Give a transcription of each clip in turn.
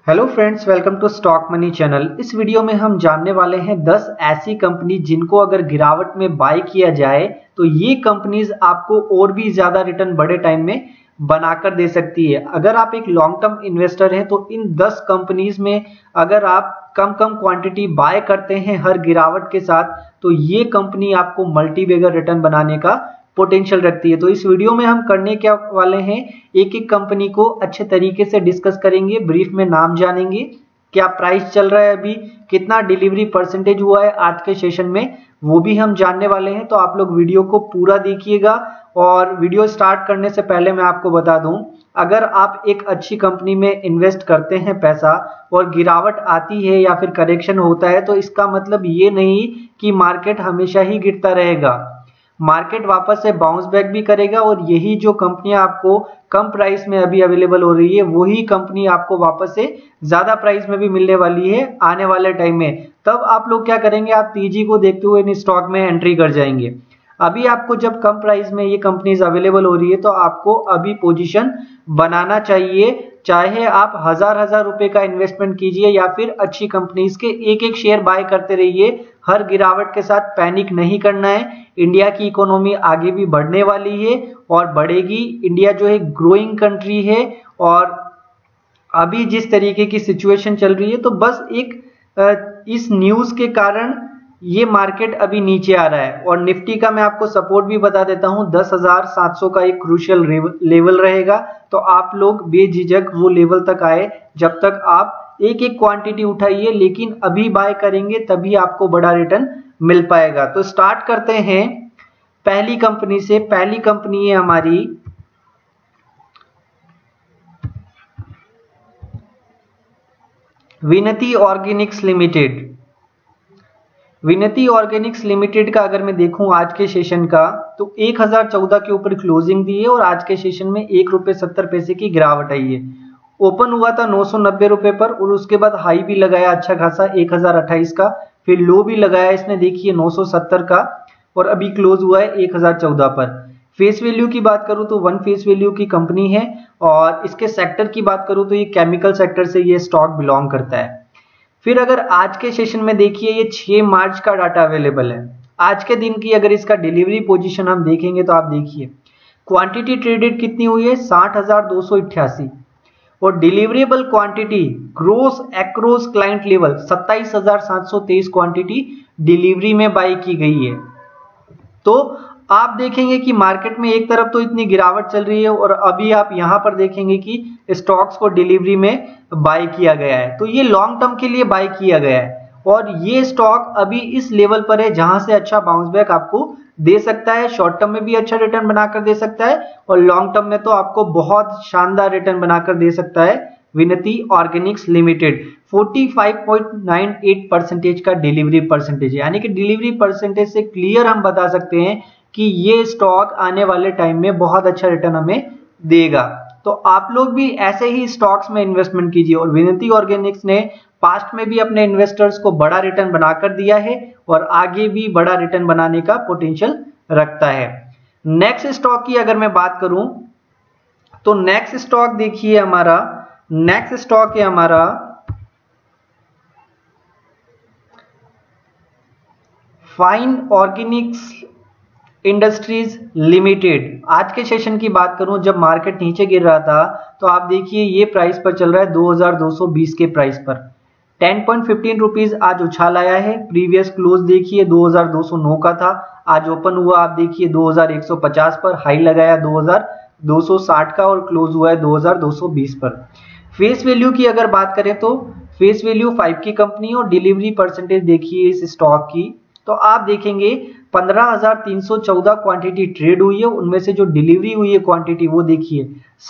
Hello friends, welcome to stock money channel. इस video में हम जानने वाले हैं 10 ऐसी कंपनी जिनको अगर गिरावट में बाय किया जाए तो ये कंपनीज आपको और भी ज्यादा रिटर्न बड़े टाइम में बनाकर दे सकती है। अगर आप एक लॉन्ग टर्म इन्वेस्टर हैं तो इन 10 कंपनीज में अगर आप कम क्वांटिटी बाय करते हैं हर गिरावट के साथ तो ये कंपनी आपको मल्टी बैगर रिटर्न बनाने का पोटेंशियल रखती है। तो इस वीडियो में हम करने क्या वाले हैं, एक एक कंपनी को अच्छे तरीके से डिस्कस करेंगे, ब्रीफ में नाम जानेंगे, क्या प्राइस चल रहा है, अभी कितना डिलीवरी परसेंटेज हुआ है आज के सेशन में, वो भी हम जानने वाले हैं। तो आप लोग वीडियो को पूरा देखिएगा। और वीडियो स्टार्ट करने से पहले मैं आपको बता दूं, अगर आप एक अच्छी कंपनी में इन्वेस्ट करते हैं पैसा और गिरावट आती है या फिर करेक्शन होता है तो इसका मतलब ये नहीं कि मार्केट हमेशा ही गिरता रहेगा। मार्केट वापस से बाउंस बैक भी करेगा और यही जो कंपनियां आपको कम प्राइस में अभी अवेलेबल हो रही है वही कंपनी आपको वापस से ज्यादा प्राइस में भी मिलने वाली है आने वाले टाइम में। तब आप लोग क्या करेंगे, आप तेजी को देखते हुए इन स्टॉक में एंट्री कर जाएंगे। अभी आपको जब कम प्राइस में ये कंपनीज अवेलेबल हो रही है तो आपको अभी पोजीशन बनाना चाहिए, चाहे आप हजार रुपए का इन्वेस्टमेंट कीजिए या फिर अच्छी कंपनीज के एक एक शेयर बाय करते रहिए। हर गिरावट के साथ पैनिक नहीं करना है। इंडिया की इकोनॉमी आगे भी बढ़ने वाली है और बढ़ेगी। इंडिया जो है ग्रोइंग कंट्री है और अभी जिस तरीके की सिचुएशन चल रही है तो बस एक इस न्यूज के कारण ये मार्केट अभी नीचे आ रहा है। और निफ्टी का मैं आपको सपोर्ट भी बता देता हूं, 10,700 का एक क्रूशियल लेवल रहेगा। तो आप लोग बेझिझक वो लेवल तक आए जब तक आप एक एक क्वांटिटी उठाइए, लेकिन अभी बाय करेंगे तभी आपको बड़ा रिटर्न मिल पाएगा। तो स्टार्ट करते हैं पहली कंपनी से। पहली कंपनी है हमारी Vinati organics limited. Vinati organics limited का अगर मैं देखूं आज के सेशन का तो 1014 के ऊपर क्लोजिंग दी है और आज के सेशन में ₹1.70 की गिरावट आई है। ओपन हुआ था 990 रुपए पर और उसके बाद हाई भी लगाया अच्छा खासा 1028 का, फिर लो भी लगाया इसने देखिए 970 का और अभी क्लोज हुआ है 1014 पर। फेस वैल्यू की बात करूं तो वन फेस वैल्यू की कंपनी है और इसके सेक्टर की बात करूं तो ये केमिकल सेक्टर से ये स्टॉक बिलोंग करता है। फिर अगर आज के सेशन में देखिए ये 6 मार्च का डाटा अवेलेबल है। आज के दिन की अगर इसका डिलीवरी पोजीशन हम देखेंगे तो आप देखिए क्वांटिटी ट्रेडेड कितनी हुई है 60,288 और deliverable quantity gross across client level 27,723 quantity delivery में बाई की गई है। तो आप देखेंगे कि मार्केट में एक तरफ तो इतनी गिरावट चल रही है और अभी आप यहां पर देखेंगे कि स्टॉक्स को डिलीवरी में बाय किया गया है। तो ये लॉन्ग टर्म के लिए बाय किया गया है और ये स्टॉक अभी इस लेवल पर है जहां से अच्छा बाउंस बैक आपको दे सकता है। शॉर्ट टर्म में भी अच्छा रिटर्न बनाकर दे सकता है और लॉन्ग टर्म में तो आपको बहुत शानदार रिटर्न बनाकर दे सकता है। विनती ऑर्गेनिक्स लिमिटेड 45.98% का डिलीवरी परसेंटेज है, यानी कि डिलीवरी परसेंटेज से क्लियर हम बता सकते हैं कि ये स्टॉक आने वाले टाइम में बहुत अच्छा रिटर्न हमें देगा। तो आप लोग भी ऐसे ही स्टॉक्स में इन्वेस्टमेंट कीजिए और विनती ऑर्गेनिक्स ने पास्ट में भी अपने इन्वेस्टर्स को बड़ा रिटर्न बनाकर दिया है और आगे भी बड़ा रिटर्न बनाने का पोटेंशियल रखता है। नेक्स्ट स्टॉक की अगर मैं बात करूं तो नेक्स्ट स्टॉक देखिए हमारा, नेक्स्ट स्टॉक है हमारा फाइन ऑर्गेनिक्स इंडस्ट्रीज लिमिटेड। आज के सेशन की बात करूं, जब मार्केट नीचे गिर रहा था तो आप देखिए ये प्राइस पर चल रहा है 2220 के प्राइस पर 10.15 रुपीज आज उछाल आया है। प्रीवियस क्लोज देखिए 2209 का था, आज ओपन हुआ आप देखिए 2150 पर, हाई लगाया 2260 का और क्लोज हुआ है 2220 पर। फेस वैल्यू की अगर बात करें तो फेस वैल्यू 5 की कंपनी और डिलीवरी परसेंटेज देखिए इस स्टॉक की तो आप देखेंगे 15,314 क्वांटिटी ट्रेड हुई है, उनमें से जो डिलीवरी हुई है क्वांटिटी वो देखिए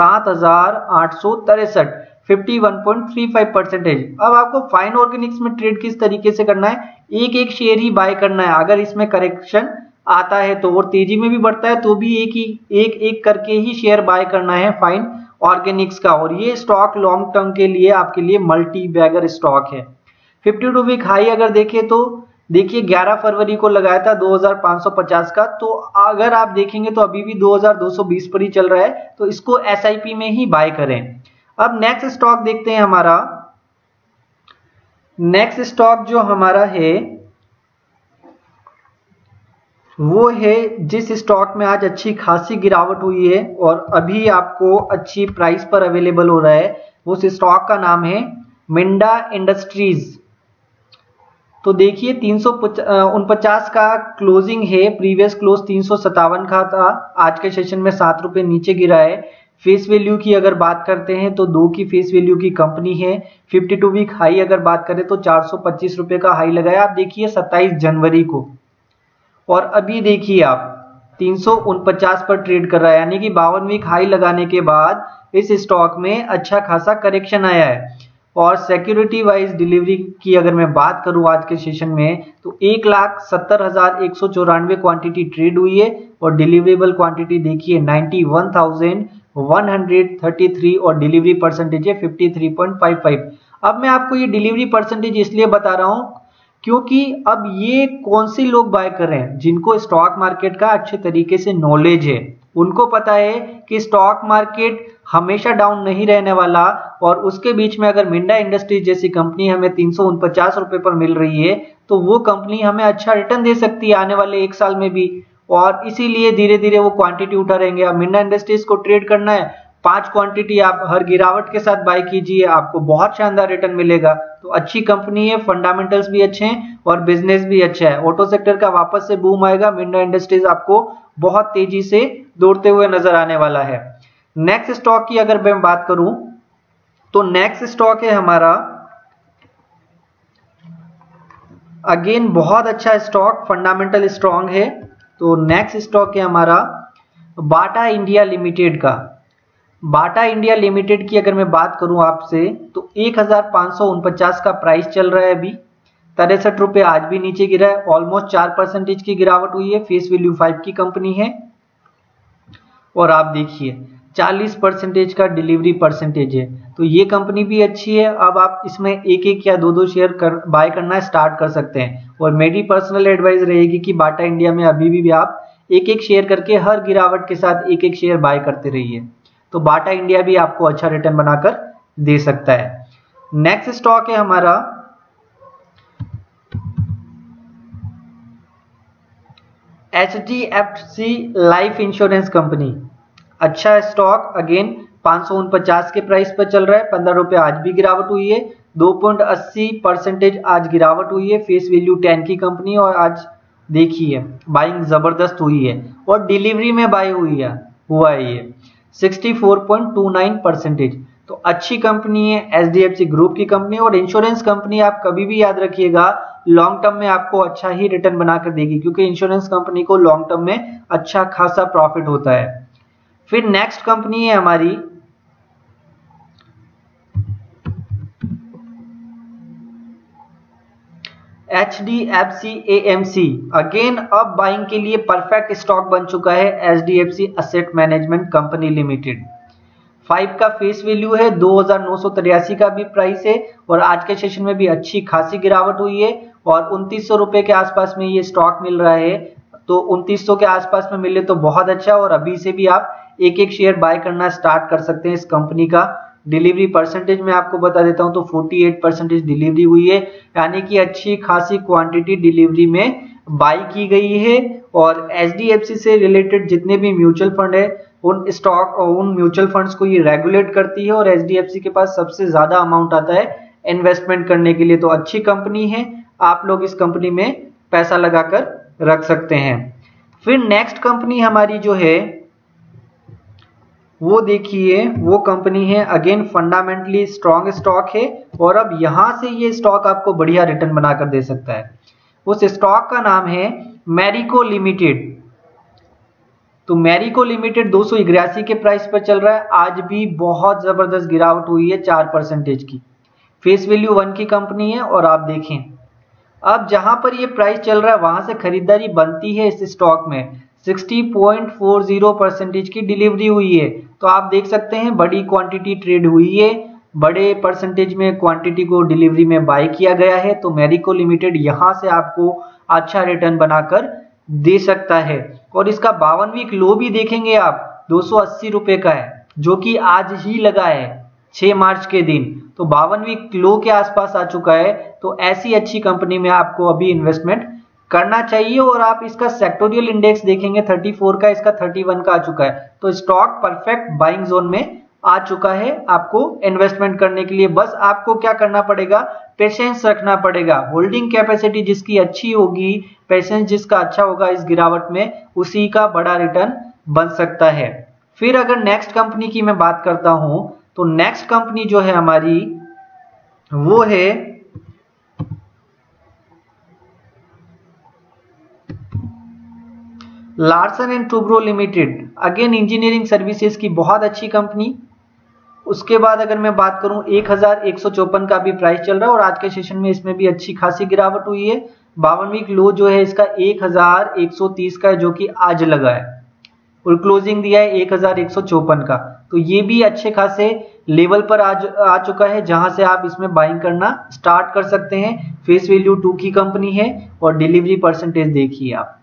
7,863 51.35%। अब आपको फाइन ऑर्गेनिक्स में ट्रेड किस तरीके से करना है, एक एक शेयर ही बाय करना है। अगर इसमें करेक्शन आता है तो और तेजी में भी बढ़ता है तो भी एक करके ही शेयर बाय करना है फाइन ऑर्गेनिक्स का। और ये स्टॉक लॉन्ग टर्म के लिए आपके लिए मल्टी बैगर स्टॉक है। 52 वीक हाई अगर देखें तो देखिए 11 फरवरी को लगाया था 2550 का, तो अगर आप देखेंगे तो अभी भी 2220 पर ही चल रहा है, तो इसको एसआईपी में ही बाय करें। अब नेक्स्ट स्टॉक देखते हैं हमारा नेक्स्ट स्टॉक जो हमारा है वो है जिस स्टॉक में आज अच्छी खासी गिरावट हुई है और अभी आपको अच्छी प्राइस पर अवेलेबल हो रहा है, उस स्टॉक का नाम है मिंडा इंडस्ट्रीज। तो देखिए 349 का क्लोजिंग है, प्रीवियस क्लोज 357 का था, आज के सेशन में 7 रुपए नीचे गिरा है। फेस वैल्यू की अगर बात करते हैं तो 2 की फेस वैल्यू की कंपनी है। 52 वीक हाई अगर बात करें तो 425 रुपए का हाई लगाया आप देखिए 27 जनवरी को, और अभी देखिए आप 349 पर ट्रेड कर रहा है, यानी कि 52 वीक हाई लगाने के बाद इस स्टॉक में अच्छा खासा करेक्शन आया है। और सिक्योरिटी वाइज डिलीवरी की अगर मैं बात करूं आज के सेशन में तो 1,70,194 क्वांटिटी ट्रेड हुई है और डिलीवरेबल क्वांटिटी देखिए 91,133 और डिलीवरी परसेंटेज है 53.55। अब मैं आपको ये डिलीवरी परसेंटेज इसलिए बता रहा हूं क्योंकि अब ये कौन से लोग बाय कर रहे हैं, जिनको स्टॉक मार्केट का अच्छे तरीके से नॉलेज है, उनको पता है कि स्टॉक मार्केट हमेशा डाउन नहीं रहने वाला। और उसके बीच में अगर मिंडा इंडस्ट्रीज जैसी कंपनी हमें 349 रुपए पर मिल रही है तो वो कंपनी हमें अच्छा रिटर्न दे सकती है आने वाले 1 साल में भी, और इसीलिए धीरे धीरे वो क्वांटिटी उठा रहेंगे। अब मिंडा इंडस्ट्रीज को ट्रेड करना है, 5 क्वांटिटी आप हर गिरावट के साथ बाय कीजिए, आपको बहुत शानदार रिटर्न मिलेगा। तो अच्छी कंपनी है, फंडामेंटल्स भी अच्छे हैं और बिजनेस भी अच्छा है। ऑटो सेक्टर का वापस से बूम आएगा, मिंडा इंडस्ट्रीज आपको बहुत तेजी से दौड़ते हुए नजर आने वाला है। नेक्स्ट स्टॉक की अगर मैं बात करूं तो नेक्स्ट स्टॉक है हमारा, अगेन बहुत अच्छा स्टॉक, फंडामेंटल स्ट्रांग है। तो नेक्स्ट स्टॉक है हमारा बाटा इंडिया लिमिटेड का। बाटा इंडिया लिमिटेड की अगर मैं बात करूं आपसे तो 1,549 का प्राइस चल रहा है अभी, 63 रुपए आज भी नीचे गिरा है, ऑलमोस्ट 4% की गिरावट हुई है। फेस वैल्यू 5 की कंपनी है और आप देखिए 40% का डिलीवरी परसेंटेज है, तो ये कंपनी भी अच्छी है। अब आप इसमें एक एक या दो शेयर बाय करना स्टार्ट कर सकते हैं। और मेरी पर्सनल एडवाइस रहेगी कि बाटा इंडिया में अभी भी आप एक एक शेयर करके हर गिरावट के साथ एक एक शेयर बाय करते रहिए, तो बाटा इंडिया भी आपको अच्छा रिटर्न बनाकर दे सकता है। नेक्स्ट स्टॉक है हमारा HDFC लाइफ इंश्योरेंस कंपनी। अच्छा स्टॉक, अगेन 549 के प्राइस पर चल रहा है, 15 रुपए आज भी गिरावट हुई है, 2.80% आज गिरावट हुई है। फेस वैल्यू 10 की कंपनी और आज देखिए बाइंग जबरदस्त हुई है और डिलीवरी में बाय हुआ है ये 64.29%। तो अच्छी कंपनी है, HDFC ग्रुप की कंपनी और इंश्योरेंस कंपनी आप कभी भी याद रखिएगा लॉन्ग टर्म में आपको अच्छा ही रिटर्न बनाकर देगी, क्योंकि इंश्योरेंस कंपनी को लॉन्ग टर्म में अच्छा खासा प्रॉफिट होता है। फिर नेक्स्ट कंपनी है हमारी HDFC AMC। अगेन अब बाइंग के लिए परफेक्ट स्टॉक बन चुका है HDFC asset management company limited. 5 का फेस वैल्यू है, 2,983 का भी प्राइस है और आज के सेशन में भी अच्छी खासी गिरावट हुई है और 2900 रुपए के आसपास में ये स्टॉक मिल रहा है। तो 2900 के आसपास में मिले तो बहुत अच्छा, और अभी से भी आप एक एक शेयर बाय करना स्टार्ट कर सकते हैं इस कंपनी का। डिलीवरी परसेंटेज में आपको बता देता हूं तो 48% डिलीवरी हुई है, यानी कि अच्छी खासी क्वांटिटी डिलीवरी में बाय की गई है। और HDFC से रिलेटेड जितने भी म्यूचुअल फंड है उन म्यूचुअल फंड्स को ये रेगुलेट करती है और HDFC के पास सबसे ज्यादा अमाउंट आता है इन्वेस्टमेंट करने के लिए। तो अच्छी कंपनी है, आप लोग इस कंपनी में पैसा लगाकर रख सकते हैं। फिर नेक्स्ट कंपनी हमारी जो है वो देखिए, वो कंपनी है अगेन फंडामेंटली स्ट्रॉन्ग स्टॉक है और अब यहां से ये स्टॉक आपको बढ़िया रिटर्न बनाकर दे सकता है। उस स्टॉक का नाम है मैरिको लिमिटेड। तो मैरिको लिमिटेड 281 के प्राइस पर चल रहा है, आज भी बहुत जबरदस्त गिरावट हुई है 4% की। फेस वैल्यू 1 की कंपनी है और आप देखें अब जहां पर ये प्राइस चल रहा है वहां से खरीदारी बनती है इस स्टॉक में। 60.40% की डिलीवरी हुई है, तो आप देख सकते हैं बड़ी क्वांटिटी ट्रेड हुई है, बड़े परसेंटेज में क्वांटिटी को डिलीवरी में बाय किया गया है। तो मैरिको लिमिटेड यहां से आपको अच्छा रिटर्न बनाकर दे सकता है। और इसका 52 वीक लो भी देखेंगे आप 280 रुपए का है, जो कि आज ही लगा है 6 मार्च के दिन। तो तो 52 वीक लो के आसपास आ चुका है। तो ऐसी अच्छी कंपनी में आपको अभी इन्वेस्टमेंट करना चाहिए। और आप इसका सेक्टोरियल इंडेक्स देखेंगे 34 का, इसका 31 का आ चुका है। तो स्टॉक परफेक्ट बाइंग जोन में आ चुका है आपको इन्वेस्टमेंट करने के लिए। बस आपको क्या करना पड़ेगा, पेशेंस रखना पड़ेगा। होल्डिंग कैपेसिटी जिसकी अच्छी होगी, पेशेंस जिसका अच्छा होगा इस गिरावट में, उसी का बड़ा रिटर्न बन सकता है। फिर अगर नेक्स्ट कंपनी की मैं बात करता हूं, तो नेक्स्ट कंपनी जो है हमारी वो है Larsen and Toubro limited. Again engineering services की बहुत अच्छी कंपनी। उसके बाद अगर मैं बात करूं 1154 का भी प्राइस चल रहा है और आज के सेशन में इसमें भी अच्छी खासी गिरावट हुई है। 52 वीक लो जो है इसका 1130 का है, जो कि आज लगा है और क्लोजिंग दिया है 1154 का। तो ये भी अच्छे खासे लेवल पर आ चुका है, जहां से आप इसमें बाइंग करना स्टार्ट कर सकते हैं। फेस वैल्यू 2 की कंपनी है और डिलीवरी परसेंटेज देखिए आप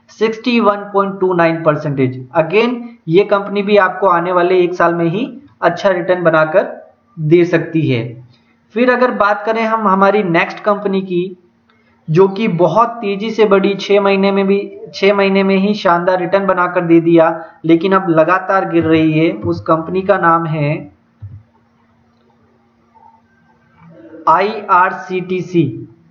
61.29%। अगेन ये कंपनी भी आपको आने वाले 1 साल में ही अच्छा रिटर्न बनाकर दे सकती है। फिर अगर बात करें हम हमारी नेक्स्ट कंपनी की, जो कि बहुत तेजी से बढ़ी, 6 महीने में ही शानदार रिटर्न बनाकर दे दिया, लेकिन अब लगातार गिर रही है। उस कंपनी का नाम है IRCTC।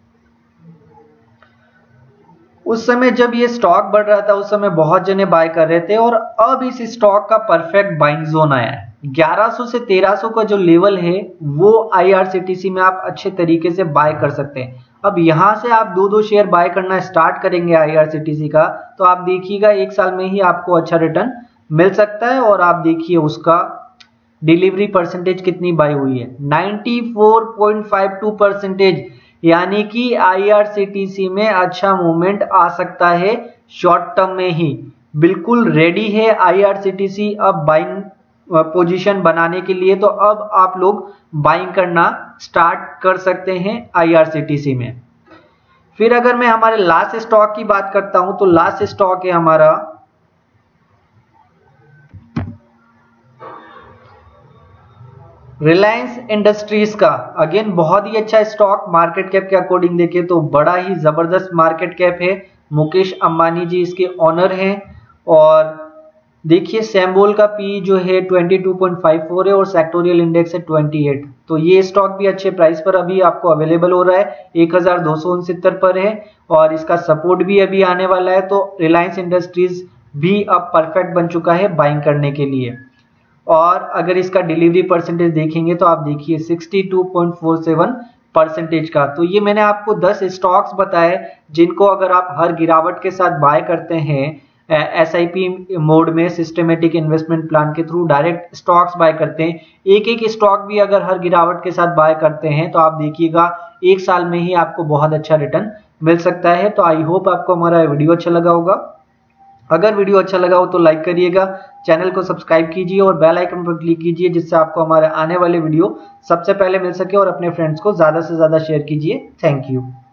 उस समय जब ये स्टॉक बढ़ रहा था उस समय बहुत जने बाय कर रहे थे और अब इस स्टॉक का परफेक्ट बाइंग जोन आया है। 1100 से 1300 का जो लेवल है वो IRCTC में आप अच्छे तरीके से बाय कर सकते हैं। अब यहां से आप 2-2 शेयर बाय करना स्टार्ट करेंगे IRCTC का, तो आप देखिएगा 1 साल में ही आपको अच्छा रिटर्न मिल सकता है। और आप देखिए उसका डिलीवरी परसेंटेज कितनी बाय हुई है, 94.52%। यानी कि IRCTC में अच्छा मूवमेंट आ सकता है शॉर्ट टर्म में ही। बिल्कुल रेडी है IRCTC अब बाइंग पोजीशन बनाने के लिए। तो अब आप लोग बाइंग करना स्टार्ट कर सकते हैं IRCTC में। फिर अगर मैं हमारे लास्ट स्टॉक की बात करता हूं, तो लास्ट स्टॉक है हमारा रिलायंस इंडस्ट्रीज का। अगेन बहुत ही अच्छा स्टॉक, मार्केट कैप के अकॉर्डिंग देखें तो बड़ा ही जबरदस्त मार्केट कैप है। मुकेश अंबानी जी इसके ऑनर हैं। और देखिए सैम्बोल का पी जो है 22.54 है और सेक्टोरियल इंडेक्स है 28। तो ये स्टॉक भी अच्छे प्राइस पर अभी आपको अवेलेबल हो रहा है, 1269 पर है और इसका सपोर्ट भी अभी आने वाला है। तो रिलायंस इंडस्ट्रीज भी अब परफेक्ट बन चुका है बाइंग करने के लिए। और अगर इसका डिलीवरी परसेंटेज देखेंगे तो आप देखिए 62.47% का। तो ये मैंने आपको 10 स्टॉक्स बताए जिनको अगर आप हर गिरावट के साथ बाय करते हैं SIP मोड में, सिस्टमेटिक इन्वेस्टमेंट प्लान के थ्रू डायरेक्ट स्टॉक्स बाय करते हैं, एक स्टॉक भी अगर हर गिरावट के साथ बाय करते हैं, तो आप देखिएगा 1 साल में ही आपको बहुत अच्छा रिटर्न मिल सकता है। तो आई होप आपको हमारा वीडियो अच्छा लगा होगा। अगर वीडियो अच्छा लगा हो तो लाइक करिएगा, चैनल को सब्सक्राइब कीजिए और बेल आइकन पर क्लिक कीजिए, जिससे आपको हमारे आने वाले वीडियो सबसे पहले मिल सके। और अपने फ्रेंड्स को ज्यादा से ज्यादा शेयर कीजिए। Thank you.